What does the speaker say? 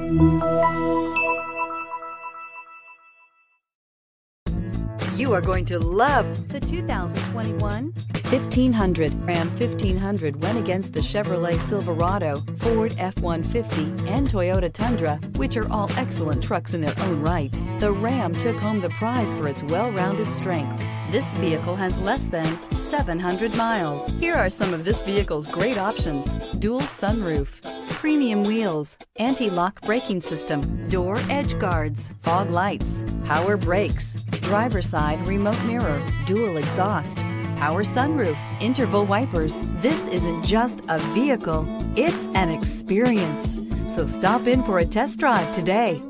You are going to love the 2021 1500. Ram 1500 went against the Chevrolet Silverado, Ford F-150, and Toyota Tundra, which are all excellent trucks in their own right. The Ram took home the prize for its well-rounded strengths. This vehicle has less than 700 miles. Here are some of this vehicle's great options: dual sunroof, premium wheels, anti-lock braking system, door edge guards, fog lights, power brakes, driver's side remote mirror, dual exhaust, power sunroof, interval wipers. This isn't just a vehicle, it's an experience. So stop in for a test drive today.